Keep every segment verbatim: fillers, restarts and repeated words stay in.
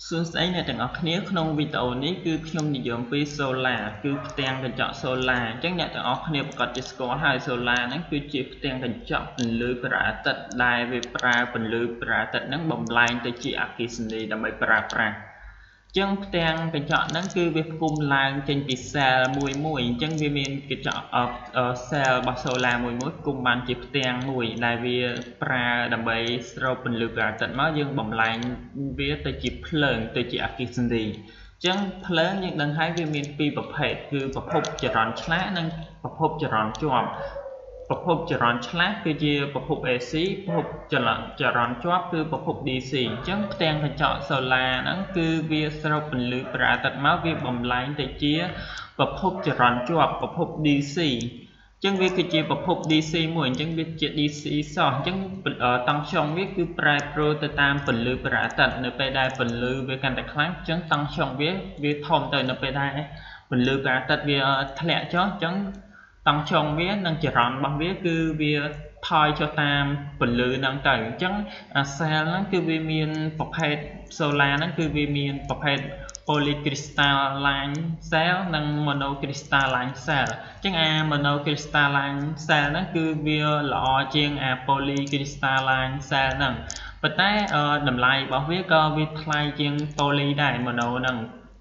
សួស្តីអ្នកទាំងអស់គ្នាក្នុងវីដេអូនេះគឺខ្ញុំនិយាយអំពី solar គឺផ្ទាំងកញ្ចក់ solar អញ្ចឹងអ្នកទាំងអស់គ្នាប្រកាសជាស្គាល់ហើយ solar ហ្នឹងគឺជាផ្ទាំងកញ្ចក់ពន្លឺព្រះអាទិត្យដែលវាប្រើពន្លឺព្រះអាទិត្យហ្នឹងបំលែងទៅជាអគ្គិសនីដើម្បីប្រើប្រាស់អញ្ចឹងផ្ទាំងកញ្ចក់ហ្នឹងគឺវាផ្គុំឡើងចេញពី cell មួយមួយអញ្ចឹងវាមានកញ្ចក់ cell របស់ solar មួយមួយផ្គុំបានជាផ្ទាំងមួយដែលវាប្រើដើម្បីស្រូបពន្លឺព្រះអាទិត្យមកយើងបំលែងវាទៅជាភ្លើងទៅជាអគ្គិសនីអញ្ចឹងភ្លើងយើងដឹងហើយវាមានពីរប្រភេទគឺប្រភពចរន្តឆ្លាតនិងប្រភពចរន្តជាប់ប្រភពចរន្តឆ្លាតគឺជាប្រភព A C ប្រភពចរន្តចរន្តជាប់គឺប្រភព D C អញ្ចឹងផ្ទាំងកញ្ចក់ solar ហ្នឹងគឺវាស្រូបពន្លឺព្រះអាទិត្យមកវាបំលែងទៅជាប្រភពចរន្តជាប់ប្រភព D C អញ្ចឹងវាគឺជាប្រភព D C មួយអញ្ចឹងវាជា D C សោះអញ្ចឹងតង់ខ្យងវាគឺប្រែប្រួលទៅតាមពន្លឺព្រះអាទិត្យនៅពេលដែលពន្លឺវាកាន់តែខ្លាំងអញ្ចឹងតង់ខ្យងវាវាធំទៅនៅពេលដែលពន្លឺព្រះអាទិត្យវាធ្លាក់ចុះអញ្ចឹងតង់ខ្យងវានិងចរន្តរបស់វាគឺវាថយចុះតាមពន្លឺហ្នឹងទៅអញ្ចឹងអា cell ហ្នឹងគឺវាមានប្រភេទ solar ហ្នឹងគឺវាមានប្រភេទ polycrystalline cell និង monocrystalline cell អញ្ចឹងអា monocrystalline cell ហ្នឹងគឺវាល្អជាងអា polycrystalline cell ហ្នឹងប៉ុន្តែតម្លៃរបស់វាក៏វាថ្លៃជាង poly ដែរ mono ហ្នឹង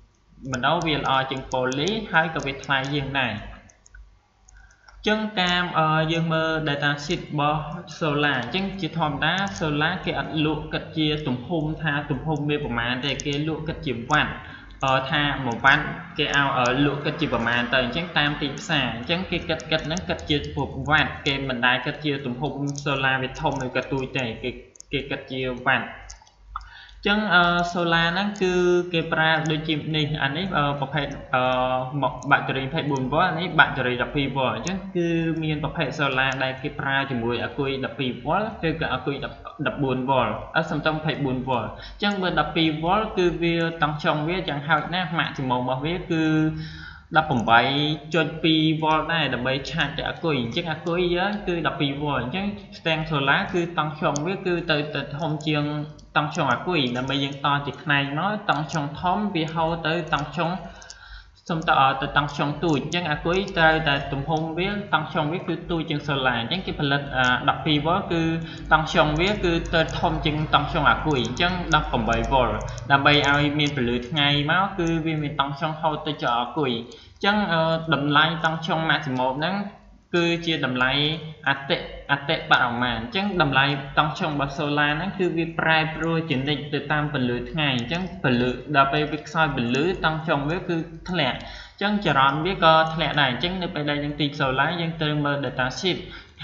mono វាល្អជាង poly ហើយក៏វាថ្លៃជាងដែរចឹងតាមយើងមើល data sheet របស់ solar អញ្ចឹងជាធម្មតា solar គេអត់លក់គិតជាទំហំថាទំហំវាប្រមាណទេគេលក់គិតជាវ៉ាត់ថាមួយវ៉ាត់គេឲ្យលក់គិតជាប្រមាណទៅអញ្ចឹងតាមទីផ្សារអញ្ចឹងគេគិតគិតហ្នឹងគិតជាវ៉ាត់គេមិនដែលគិតជាទំហំ solar វាធំឬក៏ទូចទេគេគេគិតជាវ៉ាត់អញ្ចឹង solar ហ្នឹងគឺគេប្រើដូចជានេះអានេះប្រភេទបាក់តេរី ยี่สิบสี่ វ៉ុលនេះបាក់តេរី สิบสอง វ៉ុលអញ្ចឹងគឺមានប្រភេទ solar ដែលគេប្រើជាមួយអាគុយ สิบสอง វ៉ុលឬក៏អាគុយ สิบสี่ វ៉ុលអត់សំទោស ยี่สิบสี่ វ៉ុលអញ្ចឹងបើ สิบสอง វ៉ុលគឺវាតង់ខ្យងវាយ៉ាងហោចណាស់ maximum របស់វាគឺ สิบแปด จุด สอง វ៉ុលដែរដើម្បីឆាចទៅអាគុយអញ្ចឹងអាគុយយើងគឺ สิบสอง វ៉ុលអញ្ចឹងផ្ទាំង solar គឺតង់ខ្យងវាគឺទៅទៅធំជាងតង់ខ្យងអាគុយដើម្បីយើងតជាផ្នែកមកតង់ខ្យងធំវាហូរទៅតង់ខ្យងសុំតទៅតង់ខ្យងទូចអញ្ចឹងអាគុយត្រូវតែទំហំវាតង់ខ្យងវាគឺទូចជាង solar អញ្ចឹងគេផលិត สิบสอง វ៉ុលគឺតង់ខ្យងវាគឺទៅធំជាងតង់ខ្យងអាគុយអញ្ចឹង สิบแปด វ៉ុលដើម្បីឲ្យមានពន្លឺថ្ងៃមកគឺវាមានតង់ខ្យងហូរទៅចុះអាគុយអញ្ចឹងតម្លៃតង់ខ្យង maximum ហ្នឹងគឺជាតម្លៃអតិអតិបរមាអញ្ចឹងតម្លៃតង់ខ្យងរបស់ solar ហ្នឹងគឺវាប្រែប្រួលជានិច្ចទៅតាមពន្លឺថ្ងៃអញ្ចឹងពន្លឺដល់ពេលវាខ្សោយពន្លឺតង់ខ្យងវាគឺធ្លាក់អញ្ចឹងចរន្តវាក៏ធ្លាក់ដែរអញ្ចឹងនៅពេលដែលយើងទី solar យើងត្រូវមើល data sheet ថា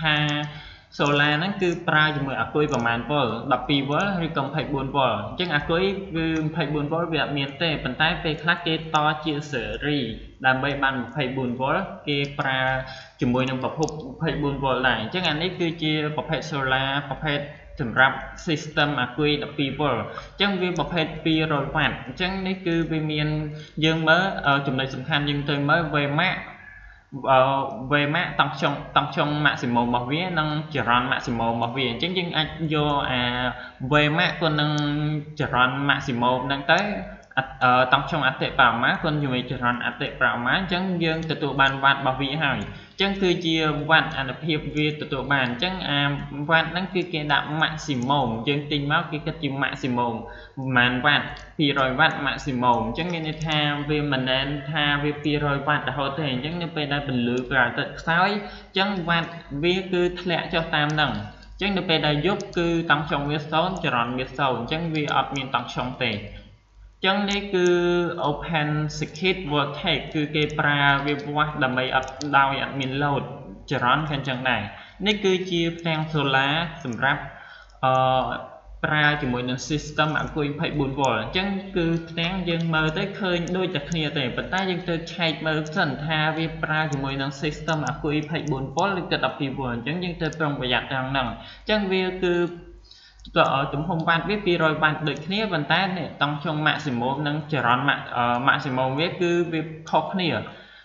solar ហ្នឹងគឺប្រើជាមួយអាគុយប្រមាណវ៉ុល สิบสอง វ៉ុលឬក៏ ยี่สิบสี่ វ៉ុលអញ្ចឹងអាគុយគឺ ยี่สิบสี่ វ៉ុលវាអត់មានទេប៉ុន្តែពេលខ្លះគេតជាស៊េរីដើម្បីបាន ยี่สิบสี่ វ៉ុលគេប្រើជាមួយនឹងប្រភព ยี่สิบสี่ វ៉ុលដែរអញ្ចឹងអានេះគឺជាប្រភេទ solar ប្រភេទសម្រាប់ system អាគុយ สิบสอง វ៉ុលអញ្ចឹងវាប្រភេទ two hundred វ៉ាត់អញ្ចឹងនេះគឺវាមានយើងមើលចំណុចសំខាន់យើងទៅមើល Vmax Vmax តង់ខ្យងតង់ខ្យង maximum របស់វានិងចរន្ត maximum របស់វាអញ្ចឹងយើងអាចយកអា Vmax គុណនឹងចរន្ត maximum ហ្នឹងទៅតង់ខ្យងអតិបរមាគុណជាមួយចរន្តអតិបរមាអញ្ចឹងយើងទទួលបានវ៉ាត់របស់វាហើយអញ្ចឹងគឺជាវ៉ាត់អានុភាពវាទទួលបានអញ្ចឹងអាវ៉ាត់ហ្នឹងគឺគេដាក់ maximum យើងទិញមកគេគិតជា maximum ប្រហែលវ៉ាត់two hundred វ៉ាត់ maximum អញ្ចឹងមានន័យថាវាមិនមែនថាវាtwo hundred វ៉ាត់រហូតទេអញ្ចឹងនៅពេលដែលពន្លឺព្រះអាទិត្យខ្សោយអញ្ចឹងវ៉ាត់វាគឺធ្លាក់ចុះតាមហ្នឹងអញ្ចឹងនៅពេលដែលយប់គឺតង់ខ្យងវាសូន្យចរន្តវាសូន្យអញ្ចឹងវាអត់មានតង់ខ្យងទេអញ្ចឹងនេះគឺ open circuit voltage គឺគេប្រើវាវាស់ដើម្បីអត់ដោយអត់មាន load ចរន្តក៏អញ្ចឹងដែរនេះគឺជាផ្ទាំង solar សម្រាប់អឺប្រើជាមួយនឹង system អាគុយ ยี่สิบสี่ វ៉ុលអញ្ចឹងគឺផ្ទាំងយើងមើលទៅឃើញដូចតែគ្នាទេប៉ុន្តែយើងត្រូវឆែកមើលសិនថាវាប្រើជាមួយនឹង system អាគុយ ยี่สิบสี่ វ៉ុលឬក៏ สิบสอง វ៉ុលអញ្ចឹងយើងត្រូវប្រុងប្រយ័ត្នទាំងហ្នឹងអញ្ចឹងវាគឺទំហំវ៉ាត់វាtwo hundred វ៉ាត់ដូចគ្នាប៉ុន្តែតង់ខ្យង maximum និងចរន្ត maximum វាគឺវាខុសគ្នាអ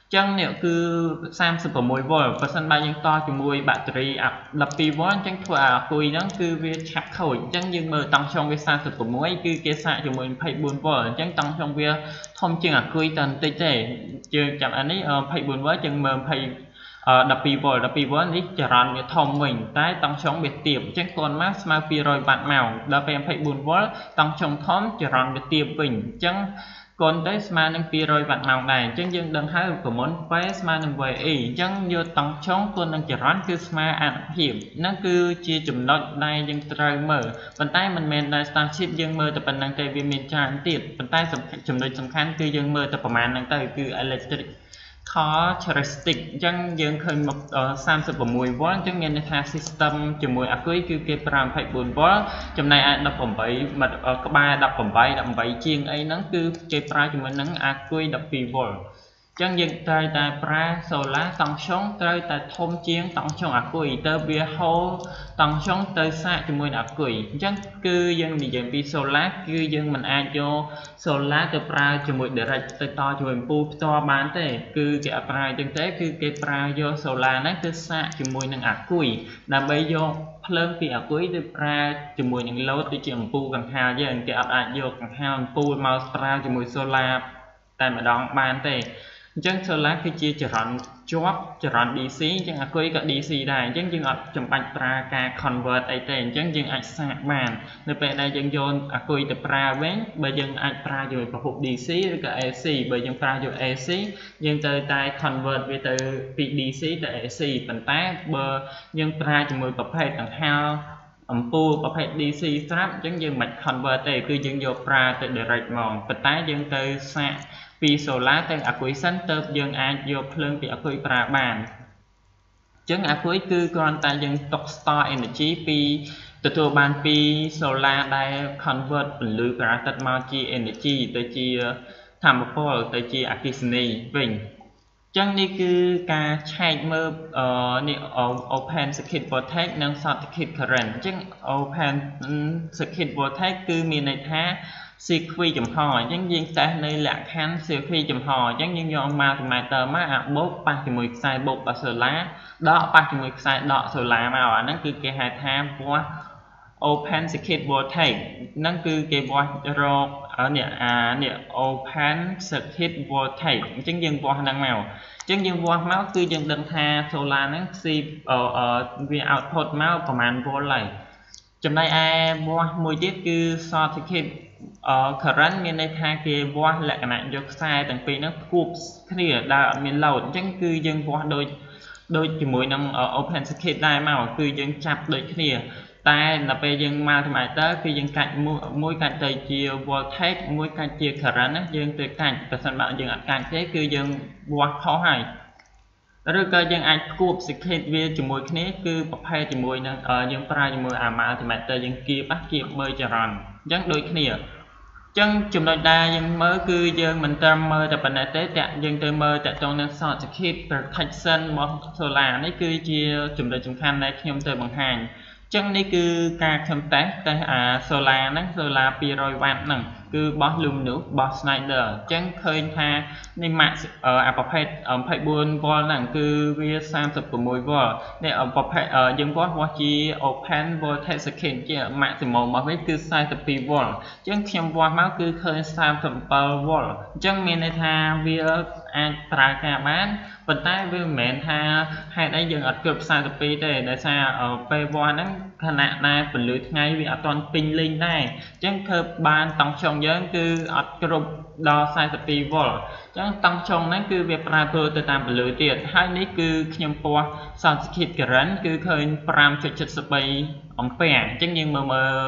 ចឹងនេះគឺសាមសិប៦វ៉ុលបើសិនបើយើងតជាមួយបាក់តេរីដប់ពីរវ៉ុលអញ្ចឹងធ្វើឲ្យអាគុយហ្នឹងគឺវាឆាប់ខូចអញ្ចឹងយើងមើលតង់ឆុងវាសាមសិប៦គឺគេសាកជាមួយยี่สิบสี่វ៉ុលអញ្ចឹងតង់ឆុងវាធំជាងអាគុយតែបន្តិចទេយើងចាំអានេះยี่สิบสี่វ៉ុលយើងមើលยี่สิบ 12វ៉ុល12វ៉ុលនេះចរន្តវាធំវិញតែតង់ឆុងវាទាបអញ្ចឹងកូនម៉ាស្មើពីររយវ៉ាត់ម៉ោងដល់ពេលยี่สิบสี่វ៉ុលតង់ឆុងធំចរន្តវាទាបវិញអញ្ចឹងកូនទៅស្មើនឹងពីររយវ៉ាត់ម៉ោងដែរអញ្ចឹងយើងដឹងហើយប្រមុន P ស្មើនឹង V E អញ្ចឹងយកតង់ឆុងគុណនឹងចរន្តគឺស្មើអនុភាពហ្នឹងគឺជាចំណុចដែលយើងត្រូវមើលប៉ុន្តែមិនមែនដែល Starship យើងមើលតែប៉ុណ្្នឹងទេវាមានច្រើនទៀតប៉ុន្តែចំណុចសំខាន់គឺយើងមើលតែប្រមាណហ្នឹងទៅគឺ electric characteristic អញ្ចឹងយើងឃើញមកសាមសិប៦វ៉ុលអញ្ចឹងមានន័យថា system ជាមួយអាគុយគឺគេប្រើยี่สิบสี่វ៉ុលចំណែកឯដប់ប្រាំបីក្បែរដប់ប្រាំបី ដប់ប្រាំបីជាងអីហ្នឹងគឺគេប្រើជាមួយនឹងអាគុយដប់ពីរវ៉ុលអញ្ចឹងយើងត្រូវតែប្រើ solar តង់ឆុងត្រូវតែធំជាងតង់ឆុងអាគុយទៅវាហូរតង់ឆុងទៅសាកជាមួយនឹងអាគុយអញ្ចឹងគឺយើងនិយាយពី solar គឺយើងមិនអាចយក solar ទៅប្រើជាមួយ direct ទៅតជាមួយអំពូលផ្ទាល់បានទេគឺគេអត់ប្រើអញ្ចឹងទេគឺគេប្រើយក solar ហ្នឹងទៅសាកជាមួយនឹងអាគុយដើម្បីយកភ្លើងពីអាគុយទៅប្រើជាមួយនឹង load ដូចជាអំពូលកង្ហារយើងគេអត់អាចយកកង្ហារអំពូលមកប្រើជាមួយ solar តែម្ដងបានទេអញ្ចឹង solar គឺជាចរន្តជាប់ចរន្ត D C អញ្ចឹងអាគុយក៏ D C ដែរអញ្ចឹងយើងអត់ចាំបាច់ប្រើការ convert អីទេអញ្ចឹងយើងអាចសាកបាននៅពេលដែលយើងយកអាគុយទៅប្រើវិញបើយើងអាចប្រើជាមួយប្រភព D C ឬក៏ A C បើយើងប្រើយក A C យើងត្រូវតែ convert វាទៅពី D C ទៅ A C ប៉ុន្តែបើយើងប្រើជាមួយប្រភេទកង្ហារអំពូលប្រភេទ D C ស្រាប់អញ្ចឹងយើងមិន convert ទេគឺយើងយកប្រើទៅ direct ហ្មងប៉ុន្តែយើងទៅសាកពី solar ទៅអាគុយសិនទៅយើងអាចយកភ្លើងពីអាគុយប្រើបានអញ្ចឹងអាគុយគឺគ្រាន់តែយើងទុក store energy ពីទទួលបានពី solar ដែល convert ពន្លឺព្រះអាទិត្យមកជា energy ទៅជាថាមពលទៅជាអគ្គិសនីវិញអញ្ចឹងនេះគឺការឆែកមើលនេះ open circuit voltage និង short circuit current អញ្ចឹង open circuit voltage គឺមានន័យថាស៊ីខ្វីចំហអញ្ចឹងយើងតេស្តនៅលក្ខខណ្ឌស៊ីខ្វីចំហអញ្ចឹងយើងយក multimeter មកអាបូកប៉ះជាមួយខ្សែបូករបស់ solar ដកប៉ះជាមួយខ្សែដក solar មកអាហ្នឹងគឺគេហៅថាវាស់ open circuit voltage ហ្នឹងគឺគេវាស់រកនេះអានេះ open circuit voltage អញ្ចឹងយើងវាស់ហ្នឹងមកអញ្ចឹងយើងវាស់មកគឺយើងដឹងថា solar ហ្នឹងស៊ីវា output មកប្រហែលវ៉ុលហើយចំណែកឯវាស់មួយទៀតគឺ short circuit current មានន័យថាគេវាស់លក្ខណៈយកខ្សែទាំងពីរហ្នឹងគូបគ្នាដែលអត់មាន load អញ្ចឹងគឺយើងវាស់ដូចដូចជាមួយនឹង open circuit ដែរមកគឺយើងចាប់ដូចគ្នាតែដល់ពេលយើង multimeter គឺយើងកាច់មួយកាច់ទៅជា voltage មួយកាច់ជា current ណាយើងទៅកាច់បើសិនបើយើងអត់កាច់ទេគឺយើងវាស់ខុសហើយឬក៏យើងអាចគួប circuit វាជាមួយគ្នាគឺប្រភេទជាមួយនឹងយើងប្រើជាមួយអា multimeter យើងគៀបគៀបមើលចរន្តអញ្ចឹងដូចគ្នាអញ្ចឹងចំណុចដែលយើងមើលគឺយើងមិនត្រឹមមើលតែប៉ុណ្ណេះទេតែយើងទៅមើលតទៅនឹង short circuit protection របស់ solar នេះគឺជាចំណុចសំខាន់ដែលខ្ញុំទៅបង្ហាញអញ្ចឹងនេះគឺការខ្ញុំតេស្តតេស្តអា solar ហ្នឹង solar ពីររយវ៉ាត់ហ្នឹងគឺបោះ Luminous បោះ Schneider អញ្ចឹងឃើញថានេះ max អាប្រភេទยี่สิบสี่វ៉ុលហ្នឹងគឺវាសាមសិប៦វ៉ុលនេះប្រភេទយើងវាស់វាស់ជា open voltage circuit ជា maximum របស់វាគឺสี่สิบสองវ៉ុលអញ្ចឹងខ្ញុំវាស់មកគឺឃើញสามสิบเจ็ดវ៉ុលអញ្ចឹងមានន័យថាវាអាចប្រើការបានប៉ុន្តែវាមិនមែនថាហេតុអីយើងអត់គ្រប់สี่สิบสองទេដោយសារពេលវាស់ហ្នឹងខណៈដែលពន្លឺថ្ងៃវាអត់ទាន់ពេញលេញដែរអញ្ចឹងធ្វើបានតង់ឆុងយើងគឺអត់គ្រប់ដល់สี่สิบสองវ៉ុលអញ្ចឹងតង់ឆុងហ្នឹងគឺវាប្រែប្រួលទៅតាមពន្លឺទៀតហើយនេះគឺខ្ញុំពាស់ short circuit current គឺឃើញ five point seven three អំពែអញ្ចឹងយើងមើលមើល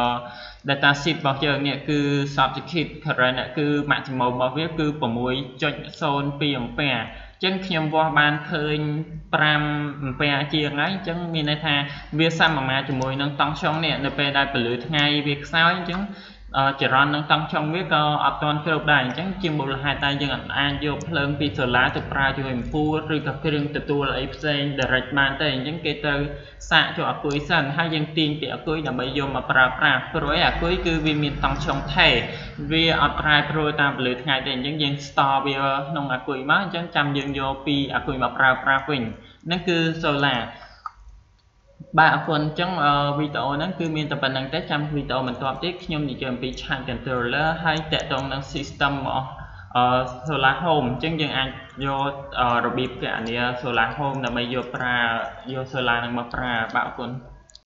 data sheet របស់យើងនេះគឺ short circuit current គឺ maximum របស់វាគឺ six point zero two អំពែអញ្ចឹងខ្ញុំវាស់បានឃើញfiveអំពែជាងហើយអញ្ចឹងមានន័យថាវាសមាមាត្រជាមួយនឹងតង់ឆុងនេះនៅពេលដែលពន្លឺថ្ងៃវាខ្សោយអញ្ចឹងចរន្តនឹងតង់ចុងវាក៏អត់ទាន់គ្រប់ដែរអញ្ចឹងជាមូលហេតុតែយើងអាចយកភ្លើងពីសូឡាទៅប្រើជួយអំពូលឬក៏គ្រឿងទទួលអីផ្សេង direct បានទេអញ្ចឹងគេត្រូវសាកចូលអាគុយសិនហើយយើងទាញពីអាគុយដើម្បីយកមកប្រើប្រាស់ព្រោះអាគុយគឺវាមានតង់ចុងថេរវាអត់ប្រែប្រួលតាមពន្លឺថ្ងៃទេអញ្ចឹងយើង store វាក្នុងអាគុយមកអញ្ចឹងចាំយើងយកពីអាគុយមកប្រើប្រាស់វិញហ្នឹងគឺសូឡាបាទអរគុណអញ្ចឹងវីដេអូហ្នឹងគឺមានតែប៉ុណ្្នឹងទេចាំវីដេអូបន្ទាប់ទៀតខ្ញុំនិយាយអំពី charge controller ហើយតាក់ទងនឹង system របស់ solar home អញ្ចឹងយើងអាចយករបៀបគណនា solar home ដើម្បីយកប្រើយក solar នឹងមកប្រើបាទអរគុណ